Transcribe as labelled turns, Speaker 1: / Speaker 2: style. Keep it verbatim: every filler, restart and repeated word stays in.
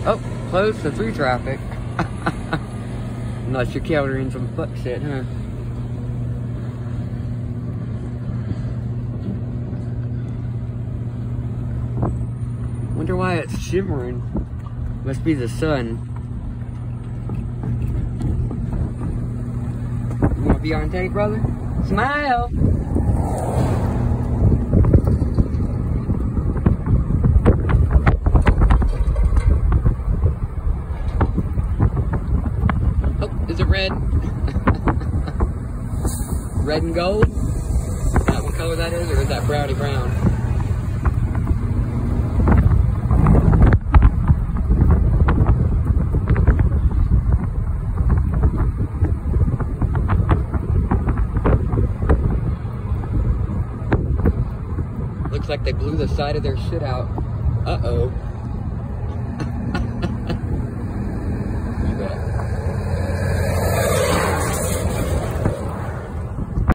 Speaker 1: Oh, closed to through traffic. Unless you're countering some fuck shit, huh? Wonder why it's shimmering. Must be the sun. You wanna be on tape, brother? Smile! Oh, is it red? Red and gold? Is that what color that is, or is that brownie brown? Looks like they blew the side of their shit out. Uh-oh.